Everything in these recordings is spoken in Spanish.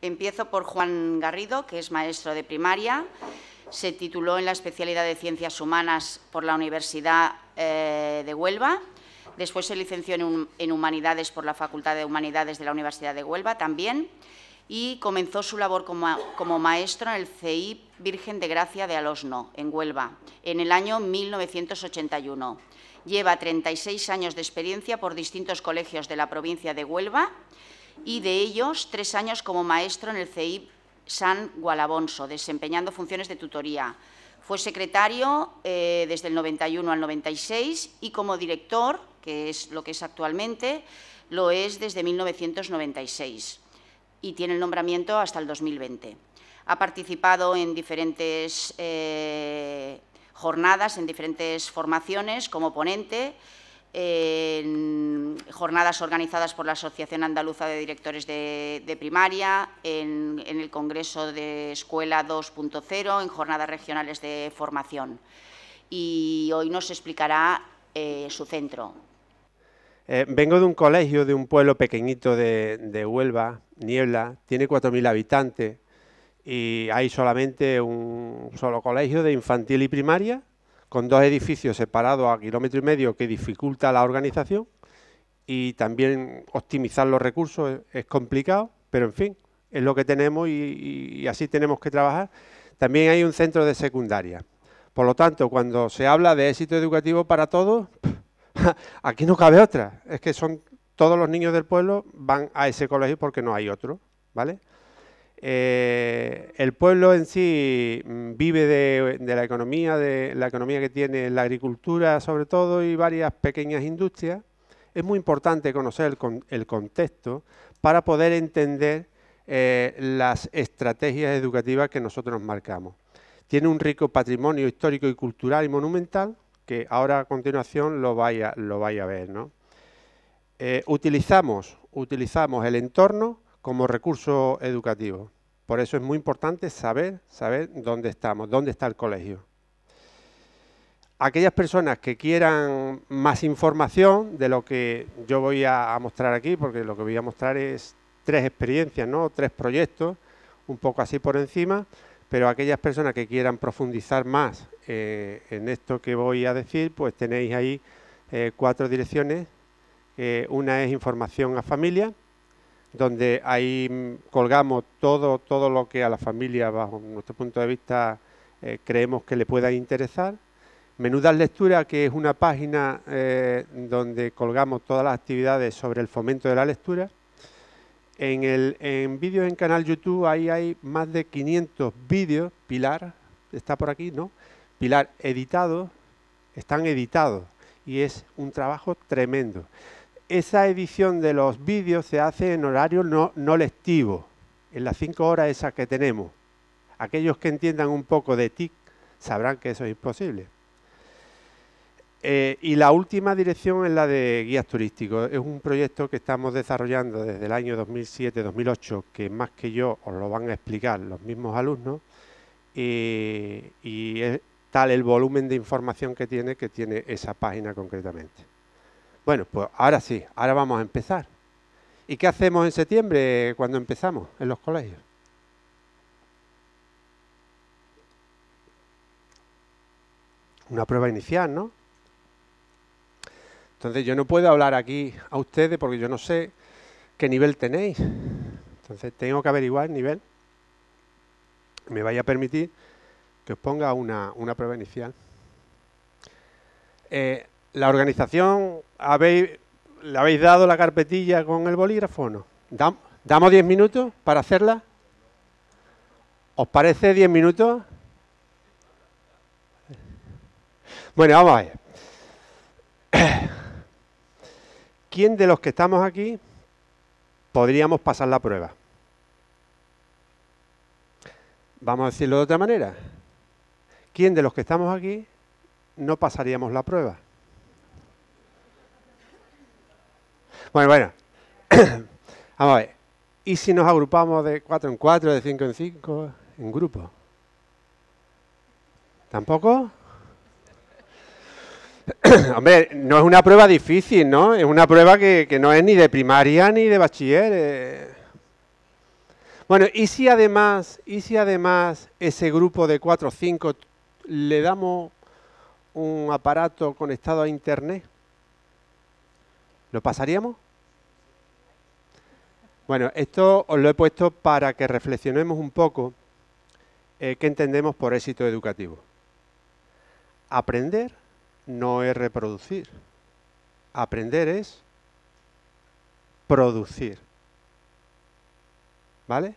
Empiezo por Juan Garrido, que es maestro de primaria. Se tituló en la especialidad de Ciencias Humanas por la Universidad de Huelva. Después se licenció en Humanidades por la Facultad de Humanidades de la Universidad de Huelva también. Y comenzó su labor como maestro en el CEIP Virgen de Gracia de Alosno, en Huelva, en el año 1981. Lleva 36 años de experiencia por distintos colegios de la provincia de Huelva y de ellos 3 años como maestro en el CEIP San Gualabonso, desempeñando funciones de tutoría. Fue secretario desde el 91 al 96 y como director, que es lo que es actualmente, lo es desde 1996 y tiene el nombramiento hasta el 2020. Ha participado en diferentes jornadas, en diferentes formaciones como ponente, en jornadas organizadas por la Asociación Andaluza de Directores de Primaria, en el Congreso de Escuela 2.0, en jornadas regionales de formación. Y hoy nos explicará su centro. Vengo de un colegio de un pueblo pequeñito de Huelva, Niebla, tiene 4.000 habitantes y hay solamente un solo colegio de infantil y primaria, con 2 edificios separados a 1,5 kilómetros que dificulta la organización y también optimizar los recursos es complicado, pero en fin, es lo que tenemos y así tenemos que trabajar. También hay un centro de secundaria. Por lo tanto, cuando se habla de éxito educativo para todos, aquí no cabe otra. Es que todos los niños del pueblo van a ese colegio porque no hay otro, ¿vale? El pueblo en sí vive de la economía que tiene la agricultura sobre todo y varias pequeñas industrias. Es muy importante conocer el contexto para poder entender las estrategias educativas que nosotros nos marcamos. Tiene un rico patrimonio histórico y cultural y monumental que ahora a continuación lo vaya a ver, ¿no? Utilizamos el entorno como recurso educativo. Por eso es muy importante saber dónde estamos, dónde está el colegio. Aquellas personas que quieran más información de lo que yo voy a mostrar aquí, porque lo que voy a mostrar es 3 experiencias, ¿no? 3 proyectos, un poco así por encima, pero aquellas personas que quieran profundizar más en esto que voy a decir, pues tenéis ahí 4 direcciones. Una es información a familia, donde ahí colgamos todo lo que a la familia, bajo nuestro punto de vista, creemos que le pueda interesar. Menudas lecturas, que es una página donde colgamos todas las actividades sobre el fomento de la lectura. En vídeos en canal YouTube ahí hay más de 500 vídeos. Pilar está por aquí, ¿no? Pilar, editados, están editados y es un trabajo tremendo. Esa edición de los vídeos se hace en horario no lectivo, en las 5 horas esas que tenemos. Aquellos que entiendan un poco de TIC sabrán que eso es imposible. Y la última dirección es la de guías turísticos. Es un proyecto que estamos desarrollando desde el año 2007-2008, que más que yo os lo van a explicar los mismos alumnos, y es tal el volumen de información que tiene esa página concretamente. Bueno, pues ahora sí, ahora vamos a empezar. ¿Y qué hacemos en septiembre cuando empezamos en los colegios? Una prueba inicial, ¿no? Entonces yo no puedo hablar aquí a ustedes porque yo no sé qué nivel tenéis. Entonces tengo que averiguar el nivel. Me vaya a permitir que os ponga una prueba inicial. La organización, ¿le habéis dado la carpetilla con el bolígrafo o no? ¿Damos 10 minutos para hacerla? ¿Os parece 10 minutos? Bueno, vamos a ver. ¿Quién de los que estamos aquí podríamos pasar la prueba? Vamos a decirlo de otra manera. ¿Quién de los que estamos aquí no pasaríamos la prueba? Bueno. Vamos a ver. ¿Y si nos agrupamos de 4 en 4, de 5 en 5, en grupo? ¿Tampoco? Hombre, no es una prueba difícil, ¿no? Es una prueba que no es ni de primaria ni de bachiller. Bueno, ¿y si además ese grupo de 4 o 5 le damos un aparato conectado a Internet? ¿Lo pasaríamos? Bueno, esto os lo he puesto para que reflexionemos un poco qué entendemos por éxito educativo. Aprender no es reproducir. Aprender es producir. ¿Vale?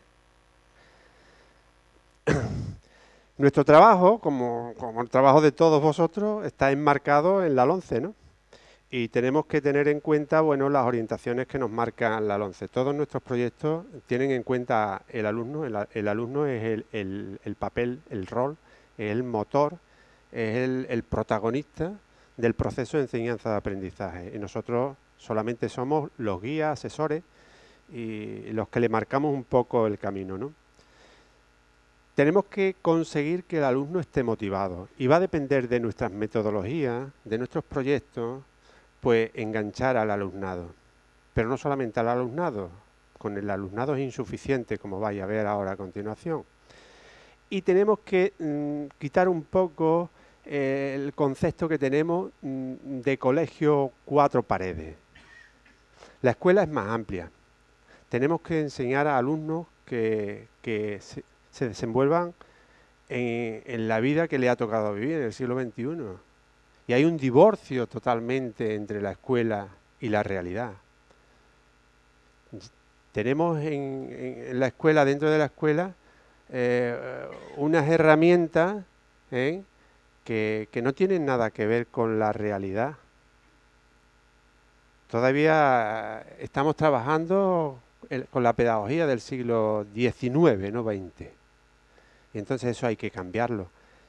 Nuestro trabajo, como el trabajo de todos vosotros, está enmarcado en la LOMCE, ¿no? Y tenemos que tener en cuenta, bueno, las orientaciones que nos marca la LOMCE. Todos nuestros proyectos tienen en cuenta el alumno. El alumno es el papel, el rol, es el motor, es el protagonista del proceso de enseñanza de aprendizaje. Y nosotros solamente somos los guías, asesores y los que le marcamos un poco el camino, ¿no? Tenemos que conseguir que el alumno esté motivado y va a depender de nuestras metodologías, de nuestros proyectos, pues enganchar al alumnado. Pero no solamente al alumnado, con el alumnado es insuficiente, como vais a ver ahora a continuación. Y tenemos que quitar un poco el concepto que tenemos de colegio 4 paredes. La escuela es más amplia. Tenemos que enseñar a alumnos que se desenvuelvan en la vida que le ha tocado vivir en el siglo XXI. Y hay un divorcio totalmente entre la escuela y la realidad. Tenemos en la escuela, dentro de la escuela, unas herramientas que no tienen nada que ver con la realidad. Todavía estamos trabajando con la pedagogía del siglo XIX, no XX. Y entonces eso hay que cambiarlo,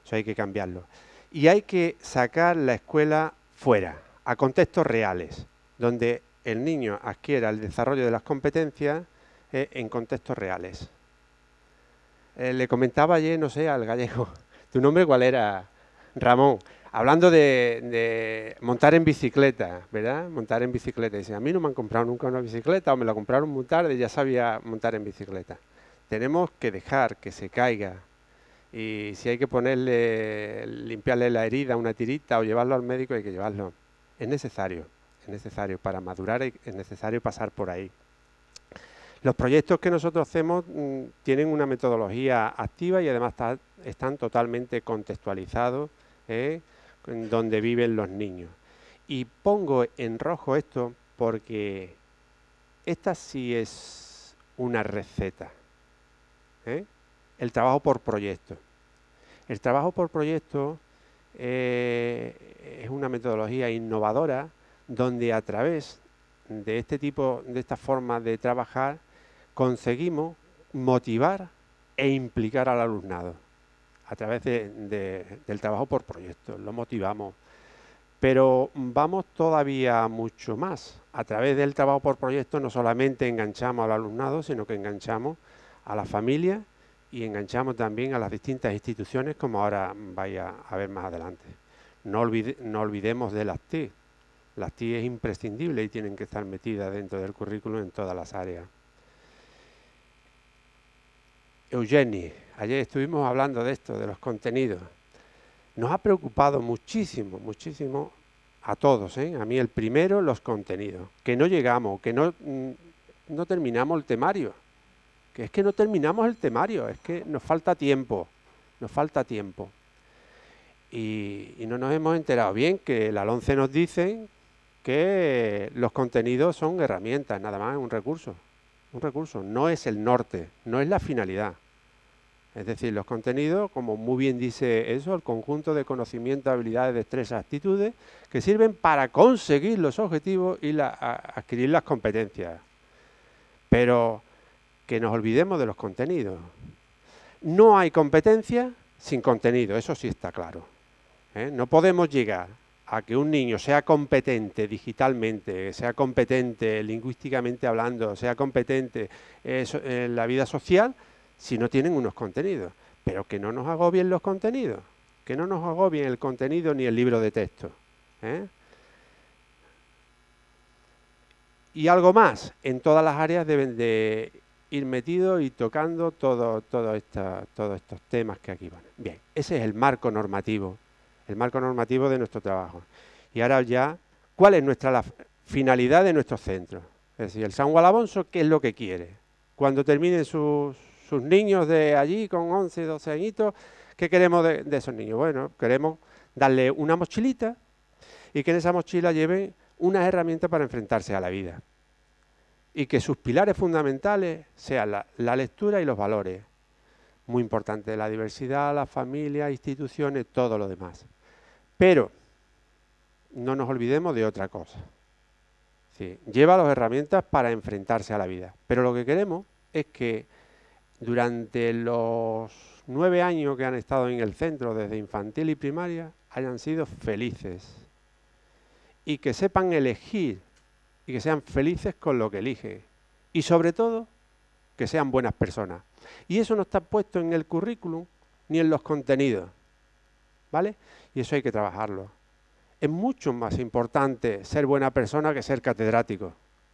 Y hay que sacar la escuela fuera, a contextos reales, donde el niño adquiera el desarrollo de las competencias en contextos reales. Le comentaba ayer, no sé, al gallego, ¿tu nombre cuál era? Ramón. Hablando de montar en bicicleta, ¿verdad? Montar en bicicleta. Dice, a mí no me han comprado nunca una bicicleta o me la compraron muy tarde y ya sabía montar en bicicleta. Tenemos que dejar que se caiga y si hay que limpiarle la herida, una tirita o llevarlo al médico, hay que llevarlo. Es necesario para madurar, es necesario pasar por ahí. Los proyectos que nosotros hacemos tienen una metodología activa y además están totalmente contextualizados, en donde viven los niños. Y pongo en rojo esto porque esta sí es una receta. El trabajo por proyecto. El trabajo por proyecto es una metodología innovadora donde a través de esta forma de trabajar conseguimos motivar e implicar al alumnado. A través del trabajo por proyecto, lo motivamos. Pero vamos todavía mucho más. A través del trabajo por proyecto no solamente enganchamos al alumnado, sino que enganchamos a la familia y enganchamos también a las distintas instituciones, como ahora vaya a ver más adelante. No olvidemos de las TIC. Las TIC es imprescindible y tienen que estar metidas dentro del currículum en todas las áreas. Eugeni, ayer estuvimos hablando de esto, de los contenidos. Nos ha preocupado muchísimo a todos, a mí el primero, los contenidos. Que no llegamos, que no terminamos el temario. Que es que no terminamos el temario, es que nos falta tiempo. Y no nos hemos enterado bien que la LOMCE nos dice que los contenidos son herramientas, nada más, un recurso. Un recurso, no es el norte, no es la finalidad. Es decir, los contenidos, como muy bien dice eso, el conjunto de conocimientos, habilidades, destrezas, actitudes, que sirven para conseguir los objetivos y adquirir las competencias. Pero que nos olvidemos de los contenidos. No hay competencia sin contenido, eso sí está claro. No podemos llegar a que un niño sea competente digitalmente, sea competente lingüísticamente hablando, sea competente en la vida social, si no tienen unos contenidos. Pero que no nos agobien los contenidos, que no nos agobien el contenido ni el libro de texto. Y algo más, en todas las áreas deben de ir metido y tocando todos estos temas que aquí van. Bien, ese es el marco normativo de nuestro trabajo. Y ahora ya, ¿cuál es la finalidad de nuestro centro? Es decir, el San Gualabonso, ¿qué es lo que quiere? Cuando terminen sus niños de allí con 11, 12 añitos, ¿qué queremos de esos niños? Bueno, queremos darle una mochilita y que en esa mochila lleven unas herramientas para enfrentarse a la vida. Y que sus pilares fundamentales sean la lectura y los valores. Muy importante, la diversidad, la familia, instituciones, todo lo demás. Pero no nos olvidemos de otra cosa. Sí, lleva las herramientas para enfrentarse a la vida. Pero lo que queremos es que durante los 9 años que han estado en el centro, desde infantil y primaria, hayan sido felices. Y que sepan elegir y que sean felices con lo que eligen. Y sobre todo, que sean buenas personas. Y eso no está puesto en el currículum ni en los contenidos, ¿vale? Y eso hay que trabajarlo. Es mucho más importante ser buena persona que ser catedrático.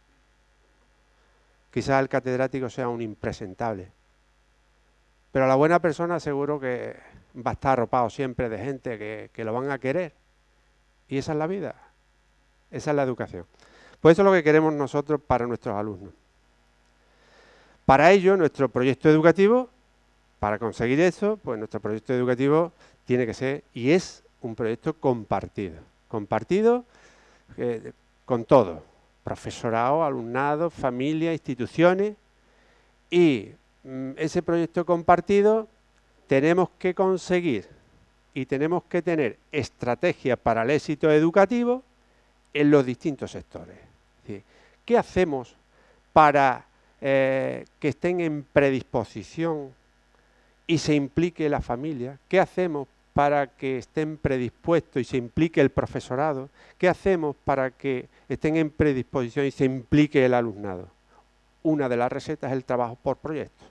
Quizás el catedrático sea un impresentable. Pero la buena persona seguro que va a estar arropado siempre de gente que lo van a querer. Y esa es la vida. Esa es la educación. Pues eso es lo que queremos nosotros para nuestros alumnos. Para ello, nuestro proyecto educativo, para conseguir eso, pues nuestro proyecto educativo tiene que ser, y es un proyecto compartido. Compartido con todo, profesorado, alumnado, familia, instituciones, y ese proyecto compartido tenemos que conseguir y tenemos que tener estrategias para el éxito educativo en los distintos sectores. ¿Qué hacemos para que estén en predisposición y se implique la familia? ¿Qué hacemos para que estén predispuestos y se implique el profesorado? ¿Qué hacemos para que estén en predisposición y se implique el alumnado? Una de las recetas es el trabajo por proyectos.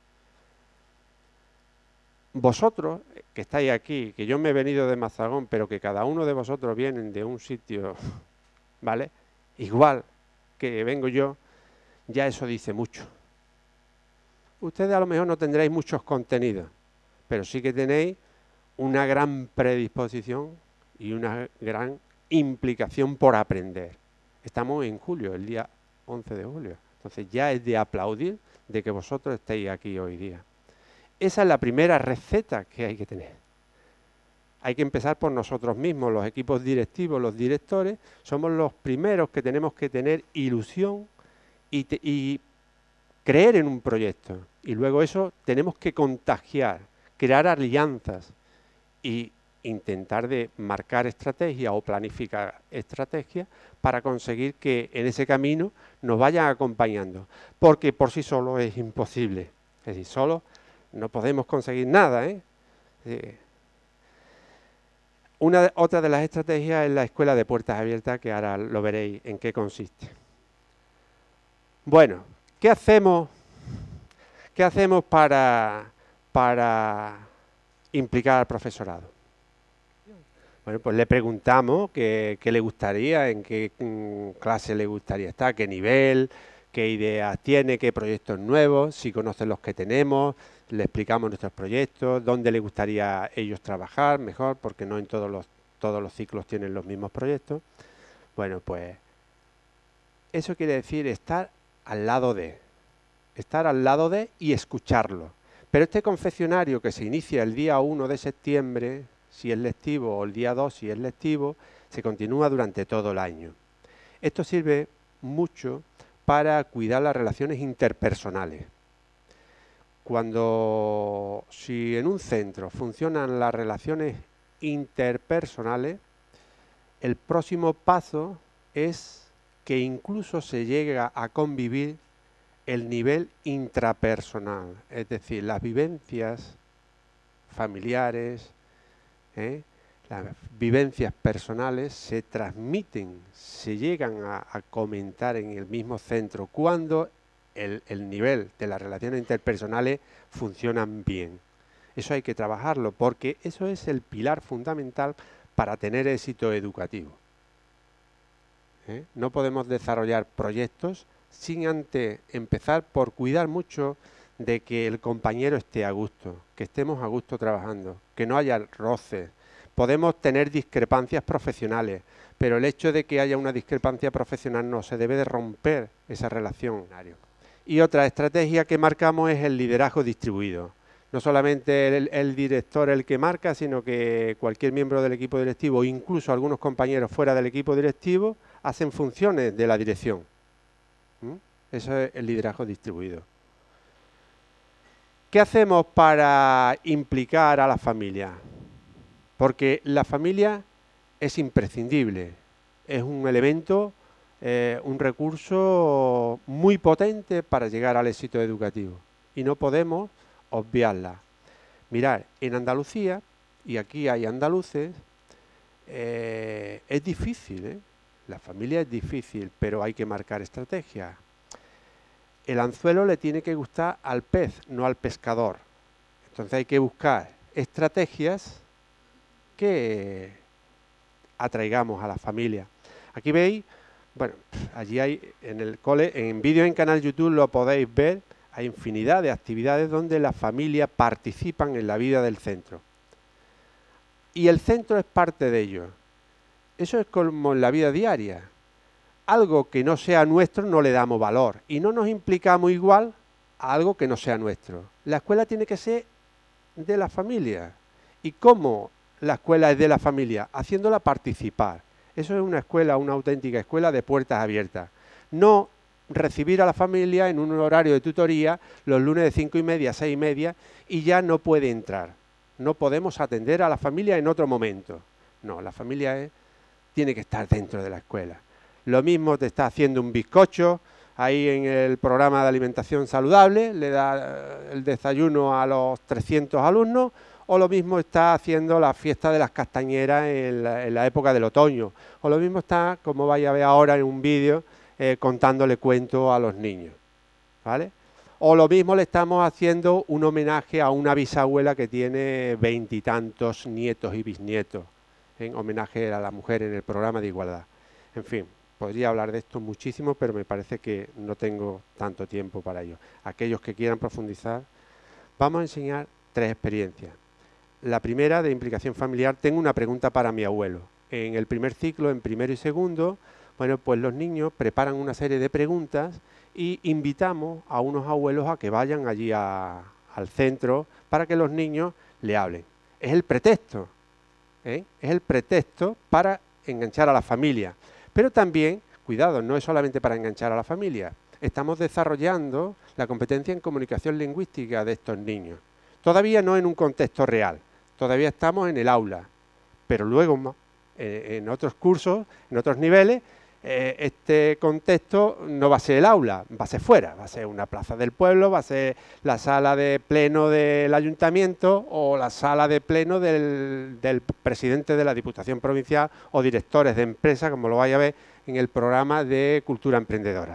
Vosotros, que estáis aquí, que yo me he venido de Mazagón, pero que cada uno de vosotros vienen de un sitio, ¿vale? Igual que vengo yo, ya eso dice mucho. Ustedes a lo mejor no tendréis muchos contenidos, pero sí que tenéis una gran predisposición y una gran implicación por aprender. Estamos en julio, el día 11 de julio. Entonces ya es de aplaudir de que vosotros estéis aquí hoy día. Esa es la primera receta que hay que tener. Hay que empezar por nosotros mismos, los equipos directivos, los directores, somos los primeros que tenemos que tener ilusión y creer en un proyecto. Y luego eso tenemos que contagiar, crear alianzas y intentar de marcar estrategia o planificar estrategias para conseguir que en ese camino nos vayan acompañando. Porque por sí solo es imposible. Es decir, solo no podemos conseguir nada, otra de las estrategias es la escuela de puertas abiertas, que ahora lo veréis en qué consiste. Bueno, ¿qué hacemos para implicar al profesorado? Bueno, pues le preguntamos qué le gustaría, en qué clase le gustaría estar, qué nivel, qué ideas tiene, qué proyectos nuevos, si conocen los que tenemos, le explicamos nuestros proyectos, dónde le gustaría ellos trabajar mejor, porque no en todos los ciclos tienen los mismos proyectos. Bueno, pues eso quiere decir estar al lado de y escucharlo. Pero este confeccionario que se inicia el día 1 de septiembre, si es lectivo, o el día 2 si es lectivo, se continúa durante todo el año. Esto sirve mucho para cuidar las relaciones interpersonales. Si en un centro funcionan las relaciones interpersonales, el próximo paso es que incluso se llega a convivir el nivel intrapersonal, es decir, las vivencias familiares, las vivencias personales se transmiten, se llegan a comentar en el mismo centro cuando el nivel de las relaciones interpersonales funcionan bien. Eso hay que trabajarlo porque eso es el pilar fundamental para tener éxito educativo. No podemos desarrollar proyectos sin antes empezar por cuidar mucho de que el compañero esté a gusto, que estemos a gusto trabajando, que no haya roces. Podemos tener discrepancias profesionales, pero el hecho de que haya una discrepancia profesional no se debe de romper esa relación. Y otra estrategia que marcamos es el liderazgo distribuido. No solamente el director el que marca, sino que cualquier miembro del equipo directivo, incluso algunos compañeros fuera del equipo directivo, hacen funciones de la dirección. Eso es el liderazgo distribuido. ¿Qué hacemos para implicar a la familia? Porque la familia es imprescindible, es un elemento, un recurso muy potente para llegar al éxito educativo y no podemos obviarla. Mirad, en Andalucía, y aquí hay andaluces, es difícil, la familia es difícil, pero hay que marcar estrategias. El anzuelo le tiene que gustar al pez, no al pescador. Entonces hay que buscar estrategias que atraigamos a la familia. Aquí veis, bueno, allí hay en el cole, en vídeo en canal YouTube lo podéis ver, hay infinidad de actividades donde las familias participan en la vida del centro. Y el centro es parte de ello. Eso es como en la vida diaria. Algo que no sea nuestro no le damos valor y no nos implicamos igual a algo que no sea nuestro. La escuela tiene que ser de la familia. ¿Y cómo la escuela es de la familia? Haciéndola participar. Eso es una escuela, una auténtica escuela de puertas abiertas. No recibir a la familia en un horario de tutoría los lunes de 5:30 a 6:30 y ya no puede entrar. No podemos atender a la familia en otro momento. No, la familia tiene que estar dentro de la escuela. Lo mismo te está haciendo un bizcocho, ahí en el programa de alimentación saludable, le da el desayuno a los 300 alumnos, o lo mismo está haciendo la fiesta de las castañeras en la época del otoño, o lo mismo está, como vais a ver ahora en un vídeo, contándole cuentos a los niños, ¿vale? O lo mismo le estamos haciendo un homenaje a una bisabuela que tiene 20 y tantos nietos y bisnietos, en homenaje a la mujer en el programa de igualdad. En fin, podría hablar de esto muchísimo, pero me parece que no tengo tanto tiempo para ello. Aquellos que quieran profundizar, vamos a enseñar 3 experiencias. La primera, de implicación familiar, tengo una pregunta para mi abuelo. En el primer ciclo, en primero y segundo, bueno, pues los niños preparan una serie de preguntas y invitamos a unos abuelos a que vayan allí al centro para que los niños le hablen. Es el pretexto, es el pretexto para enganchar a la familia. Pero también, cuidado, no es solamente para enganchar a la familia. Estamos desarrollando la competencia en comunicación lingüística de estos niños. Todavía no en un contexto real, todavía estamos en el aula. Pero luego, en otros cursos, en otros niveles, este contexto no va a ser el aula, va a ser fuera, va a ser una plaza del pueblo, va a ser la sala de pleno del ayuntamiento o la sala de pleno del presidente de la Diputación Provincial o directores de empresas, como lo vais a ver en el programa de Cultura Emprendedora.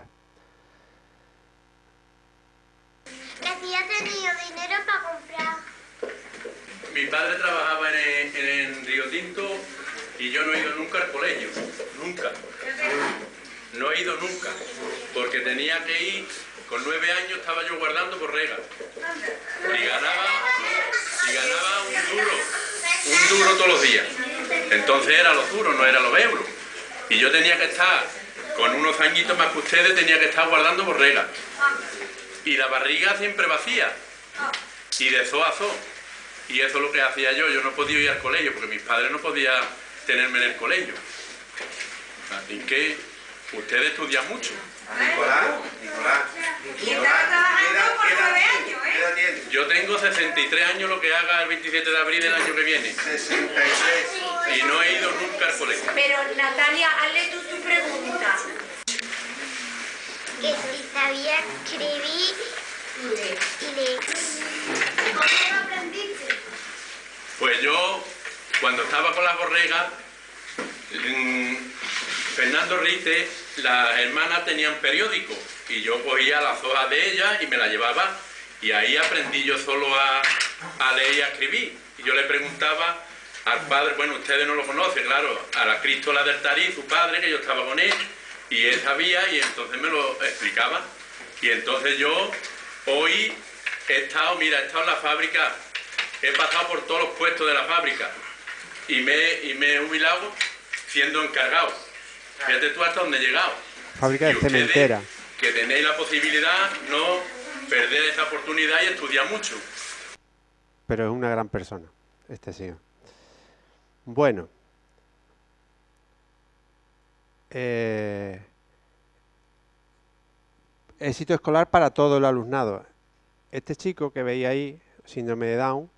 Casi ha tenido dinero para comprar. Mi padre trabajaba en Río Tinto y yo no he ido nunca al colegio, nunca. No he ido nunca, porque tenía que ir, con 9 años estaba yo guardando borregas y ganaba un duro todos los días. Entonces era los duros, no eran los euros. Y yo tenía que estar, con unos añitos más que ustedes, tenía que estar guardando borregas. Y la barriga siempre vacía, y de zo a zo. Y eso es lo que hacía yo no podía ir al colegio, porque mis padres no podían tenerme en el colegio. Así que ustedes estudian mucho. Nicolás. Y estaba trabajando por 9 años, ¿Qué edad tienes? Yo tengo 63 años, lo que haga el 27 de abril del año que viene. 66. Y no he ido nunca al colegio. Pero Natalia, hazle tú tu pregunta. Que si sabía escribir y leer. ¿Cómo lo aprendiste? Pues yo, cuando estaba con las borregas, Fernando Rite, las hermanas tenían periódico y yo cogía las hojas de ellas y me las llevaba y ahí aprendí yo solo a leer y a escribir. Y yo le preguntaba al padre, bueno, ustedes no lo conocen, claro, a la Crístola del Tarí, su padre, que yo estaba con él, Y él sabía y entonces me lo explicaba. Y entonces yo hoy he estado en la fábrica, he pasado por todos los puestos de la fábrica y me he jubilado siendo encargado. Fíjate tú hasta dónde he llegado. Fábrica de cementera. Que tenéis la posibilidad, no perder esa oportunidad y estudiar mucho. Pero es una gran persona, este señor. Bueno. Éxito escolar para todo el alumnado. Este chico que veis ahí, síndrome de Down,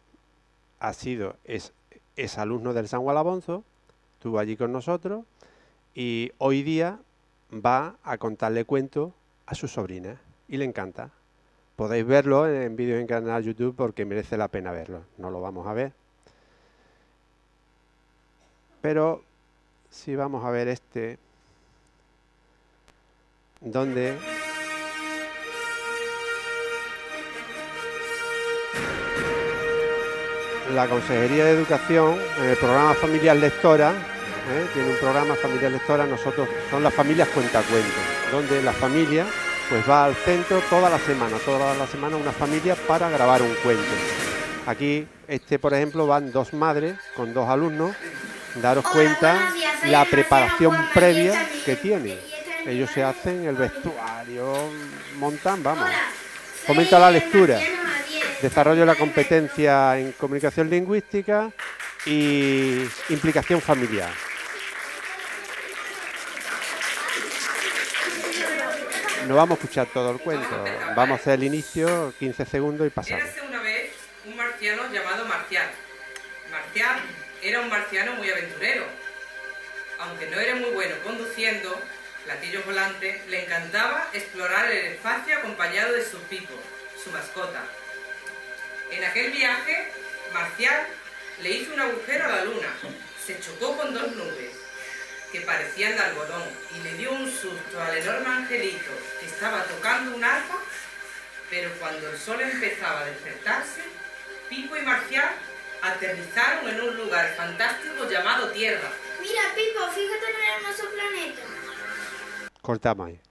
es alumno del San Gualabonzo, estuvo allí con nosotros y hoy día va a contarle cuentos a su sobrina y le encanta. Podéis verlo en vídeo en el canal YouTube porque merece la pena verlo. No lo vamos a ver. Pero sí vamos a ver este, donde la Consejería de Educación, en el programa Familias Lectoras, tiene un programa Familias Lectoras, nosotros son las familias cuentacuentos, donde la familia pues va al centro toda la semana una familia para grabar un cuento. Aquí, por ejemplo, van 2 madres con 2 alumnos, daros cuenta la preparación previa que tienen. Ellos se hacen el vestuario, montan, vamos. Fomenta la lectura, desarrollo de la competencia en comunicación lingüística y implicación familiar. No vamos a escuchar todo el cuento, vamos a hacer el inicio, 15 segundos y pasamos. Érase una vez un marciano llamado Marcial. Marcial era un marciano muy aventurero. Aunque no era muy bueno conduciendo platillos volantes, le encantaba explorar el espacio acompañado de su Pipo, su mascota. En aquel viaje, Marcial le hizo un agujero a la luna, se chocó con 2 nubes que parecían de algodón y le dio un susto al enorme angelito que estaba tocando un arpa, pero cuando el sol empezaba a despertarse, Pipo y Marcial aterrizaron en un lugar fantástico llamado Tierra. Mira, Pipo, fíjate en el hermoso planeta. Cortamos ahí.